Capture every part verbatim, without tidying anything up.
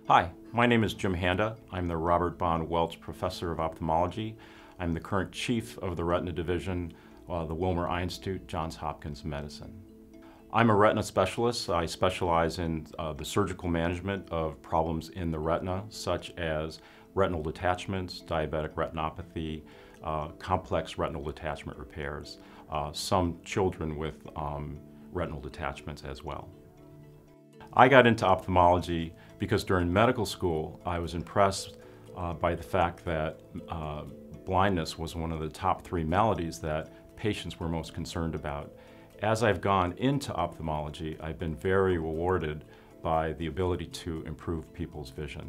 Hi, my name is Jim Handa. I'm the Robert Bond Welch Professor of Ophthalmology. I'm the current Chief of the Retina Division, uh, the Wilmer Eye Institute, Johns Hopkins Medicine. I'm a retina specialist. I specialize in uh, the surgical management of problems in the retina, such as retinal detachments, diabetic retinopathy, uh, complex retinal detachment repairs, uh, some children with um, retinal detachments as well. I got into ophthalmology because during medical school I was impressed uh, by the fact that uh, blindness was one of the top three maladies that patients were most concerned about. As I've gone into ophthalmology, I've been very rewarded by the ability to improve people's vision.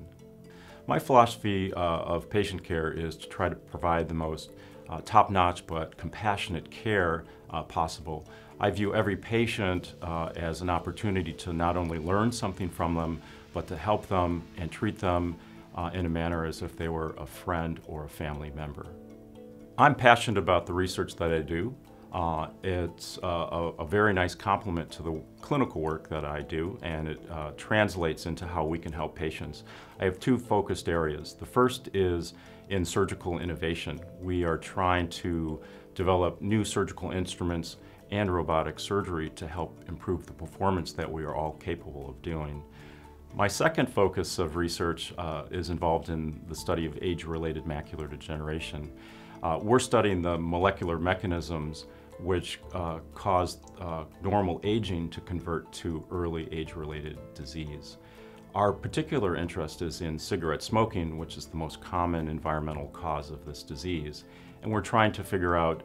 My philosophy uh, of patient care is to try to provide the most uh, top-notch but compassionate care uh, possible. I view every patient uh, as an opportunity to not only learn something from them, but to help them and treat them uh, in a manner as if they were a friend or a family member. I'm passionate about the research that I do. Uh, it's uh, a, a very nice complement to the clinical work that I do, and it uh, translates into how we can help patients. I have two focused areas. The first is in surgical innovation. We are trying to develop new surgical instruments and robotic surgery to help improve the performance that we are all capable of doing. My second focus of research uh, is involved in the study of age-related macular degeneration. Uh, we're studying the molecular mechanisms which uh, cause uh, normal aging to convert to early age-related disease. Our particular interest is in cigarette smoking, which is the most common environmental cause of this disease. And we're trying to figure out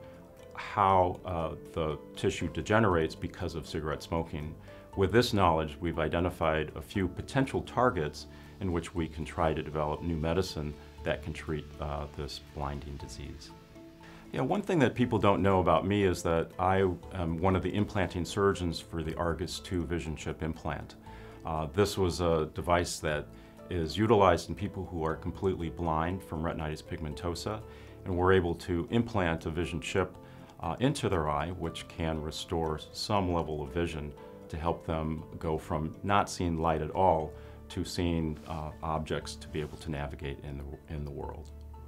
how uh, the tissue degenerates because of cigarette smoking. With this knowledge, we've identified a few potential targets in which we can try to develop new medicine that can treat uh, this blinding disease. You know, one thing that people don't know about me is that I am one of the implanting surgeons for the Argus two vision chip implant. Uh, this was a device that is utilized in people who are completely blind from retinitis pigmentosa, and we're able to implant a vision chip uh, into their eye, which can restore some level of vision to help them go from not seeing light at all to seeing uh, objects to be able to navigate in the, in the world.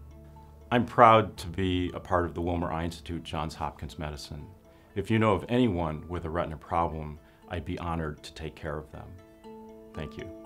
I'm proud to be a part of the Wilmer Eye Institute, Johns Hopkins Medicine. If you know of anyone with a retina problem, I'd be honored to take care of them. Thank you.